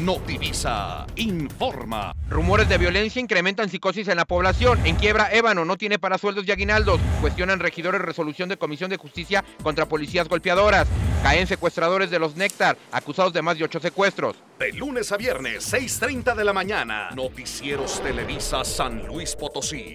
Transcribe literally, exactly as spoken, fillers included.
Notivisa informa. Rumores de violencia incrementan psicosis en la población. En Quiebra, Ébano no tiene para sueldos y aguinaldos. Cuestionan regidores resolución de Comisión de Justicia contra policías golpeadoras. Caen secuestradores de los Néctar, acusados de más de ocho secuestros. De lunes a viernes, seis treinta de la mañana. Noticieros Televisa San Luis Potosí.